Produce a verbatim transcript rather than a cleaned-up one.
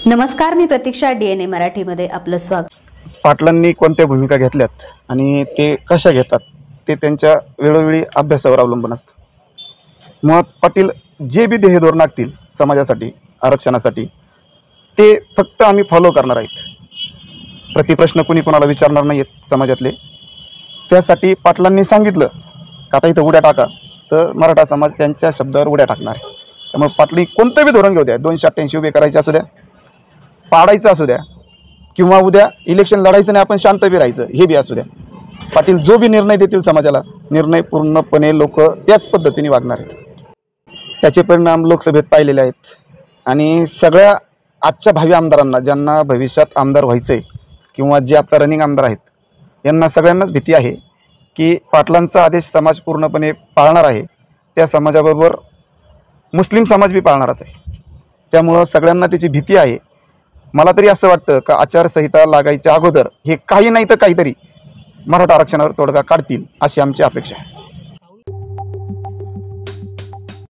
नमस्कार, मी प्रतीक्षा. डीएनए मराठीमध्ये आपलं स्वागत. पाटलांनी कोणत्या भूमिका घेतल्यात आणि ते कशा घेतात ते त्यांच्या वेळोवेळी अभ्यासावर अवलंबून असतं. मग पाटील जे बी ध्येय धोरण आखतील समाजासाठी, आरक्षणासाठी, ते फक्त आम्ही फॉलो करणार आहेत. प्रतिप्रश्न कोणी कोणाला विचारणार नाही आहेत समाजातले. त्यासाठी पाटलांनी सांगितलं का आता इथं उड्या टाका, तर मराठा समाज त्यांच्या शब्दावर उड्या टाकणार आहे. त्यामुळे पाटली कोणतं बी धोरण घेऊ द्या, दोनशे अठ्ठ्याऐंशी उभे करायचे असू द्या, पाडायचं असू द्या, किंवा उद्या इलेक्शन लढायचं नाही आपण शांत बी राहायचं हे बी असू द्या, पाटील जो बी निर्णय देतील समाजाला, निर्णय पूर्णपणे लोक त्याच पद्धतीने वागणार आहेत. त्याचे परिणाम लोकसभेत पाहिलेले आहेत. आणि सगळ्या आजच्या भावी आमदारांना, ज्यांना भविष्यात आमदार व्हायचं आहे किंवा जे आता रनिंग आमदार आहेत, यांना सगळ्यांनाच भीती आहे की पाटलांचा आदेश समाज पूर्णपणे पाळणार आहे. त्या समाजाबरोबर मुस्लिम समाज बी पाळणारच आहे. त्यामुळं सगळ्यांना त्याची भीती आहे. मला तरी असं वाटतं का आचारसंहिता लागायच्या अगोदर हे काही नाही तर काहीतरी मराठा आरक्षणावर तोडगा काढतील अशी आमची अपेक्षा आहे.